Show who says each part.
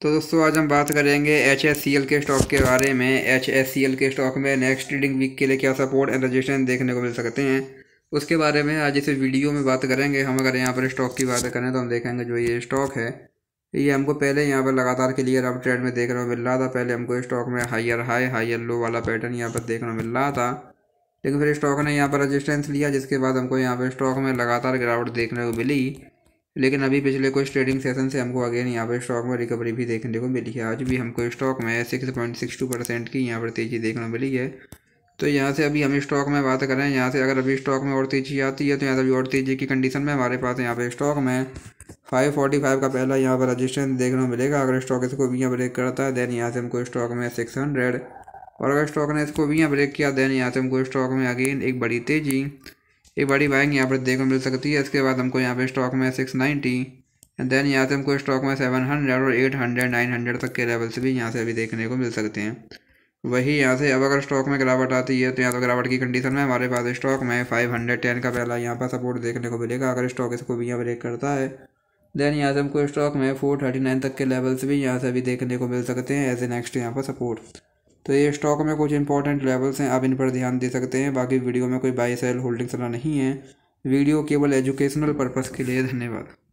Speaker 1: तो दोस्तों आज हम बात करेंगे HSCL के स्टॉक के बारे में। HSCL के स्टॉक में नेक्स्ट ट्रेडिंग वीक के लिए क्या सपोर्ट एंड रजिस्टेंस देखने को मिल सकते हैं, उसके बारे में आज इस वीडियो में बात करेंगे। हम अगर यहाँ पर स्टॉक की बात करें तो हम देखेंगे जो ये स्टॉक है ये हमको पहले यहाँ पर लगातार क्लियर अप ट्रेंड में देखने को मिल रहा था। पहले हमको स्टॉक में हायर हाई हायर लो वाला पैटर्न यहाँ पर देखने को मिल रहा था, लेकिन फिर स्टॉक ने यहाँ पर रजिस्टेंस लिया, जिसके बाद हमको यहाँ पर स्टॉक में लगातार गिरावट देखने को मिली। लेकिन अभी पिछले कुछ ट्रेडिंग सेशन से हमको अगेन यहाँ पर स्टॉक में रिकवरी भी देखने को मिली है। आज भी हमको स्टॉक में 6.62% की यहाँ पर तेज़ी देखने को मिली है। तो यहाँ से अभी हम स्टॉक में बात करें, यहाँ से अगर अभी स्टॉक में और तेज़ी आती है तो यहाँ से अभी और तेज़ी की कंडीशन में हमारे पास यहाँ पे स्टॉक में 545 का पहला यहाँ पर रजिस्टेंस देखने को मिलेगा। अगर स्टॉक इसको भी यहाँ ब्रेक करता है देन यहाँ से हमको स्टॉक में 600, और अगर स्टॉक ने इसको भी यहाँ ब्रेक किया देन यहाँ से हमको स्टॉक में अगेन एक बड़ी बाइंग यहाँ पर देखने को मिल सकती है। इसके बाद हमको यहाँ पे स्टॉक में 690 एंड देन यहाँ से हमको स्टॉक में 700 और 800 900 तक के लेवल्स भी यहाँ से अभी देखने को मिल सकते हैं। वही यहाँ से अब अगर स्टॉक में गिरावट आती है तो यहाँ तो गिरावट की कंडीशन में हमारे पास स्टॉक में 510 का पहला यहाँ पर सपोर्ट देखने को मिलेगा। अगर स्टॉक इसको भी यहाँ ब्रेक करता है देन यहाँ से हमको स्टॉक में 439 तक के लेवल्स भी यहाँ से अभी देखने को मिल सकते हैं एज ए नेक्स्ट यहाँ पर सपोर्ट। तो ये स्टॉक में कुछ इंपॉर्टेंट लेवल्स हैं, आप इन पर ध्यान दे सकते हैं। बाकी वीडियो में कोई बाई सेल होल्डिंग सलाह नहीं है, वीडियो केवल एजुकेशनल पर्पज़ के लिए। धन्यवाद।